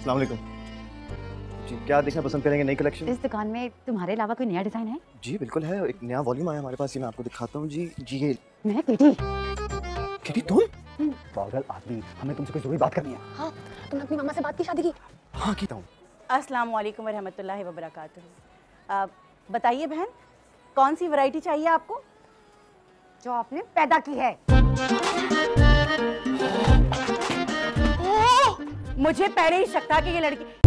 अस्सलाम वालेकुम। जी क्या देखना पसंद करेंगे? नई कलेक्शन? इस दुकान में तुम्हारे अलावा कोई नया डिजाइन है? जी बिल्कुल है, एक नया वॉल्यूम आया हमारे पास, ये मैं आपको दिखाता हूँ। जी जी ये मैं किटी। किटी तुम? पागल आदमी, हमें तुमसे कोई जरूरी बात करनी है। हाँ, तुमने अपनी मामा से बात की शादी की? हाँ कीता हूँ। अस्सलाम वालेकुम रहमतुल्लाहि व बरकातुहू। बताइए बहन, कौन सी वैरायटी चाहिए आपको? जो आपने पैदा की है। मुझे पहले ही शक था कि ये लड़की